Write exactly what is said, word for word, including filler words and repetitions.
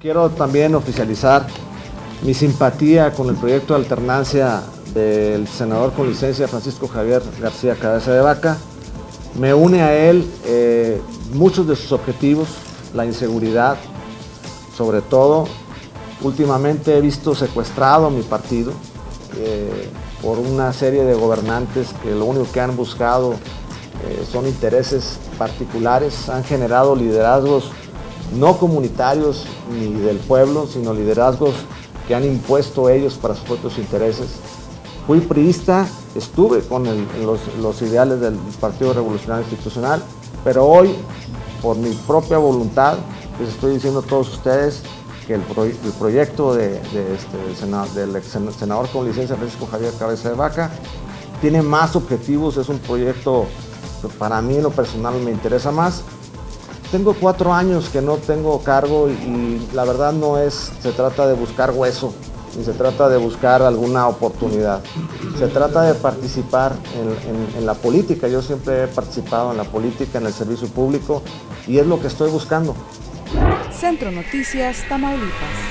Quiero también oficializar mi simpatía con el proyecto de alternancia del senador con licencia Francisco Javier García Cabeza de Vaca. Me une a él eh, muchos de sus objetivos, la inseguridad, sobre todo. Últimamente he visto secuestrado a mi partido eh, por una serie de gobernantes que lo único que han buscado eh, son intereses particulares, han generado liderazgos no comunitarios ni del pueblo, sino liderazgos que han impuesto ellos para sus propios intereses. Fui priista, estuve con el, los, los ideales del Partido Revolucionario Institucional, pero hoy, por mi propia voluntad, les estoy diciendo a todos ustedes que el, pro, el proyecto de, de este, del, senador, del ex senador con licencia Francisco Javier Cabeza de Vaca tiene más objetivos, es un proyecto que para mí en lo personal me interesa más. Tengo cuatro años que no tengo cargo y, y la verdad no es, se trata de buscar hueso, ni se trata de buscar alguna oportunidad. Se trata de participar en, en, en la política. Yo siempre he participado en la política, en el servicio público y es lo que estoy buscando. Centro Noticias, Tamaulipas.